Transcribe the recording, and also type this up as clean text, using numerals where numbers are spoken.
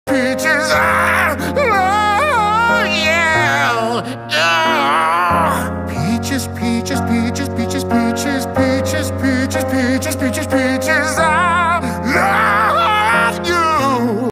Peaches, ah, oh, yeah. Ah. Peaches, peaches, peaches, peaches, peaches, peaches, peaches, peaches, peaches, peaches.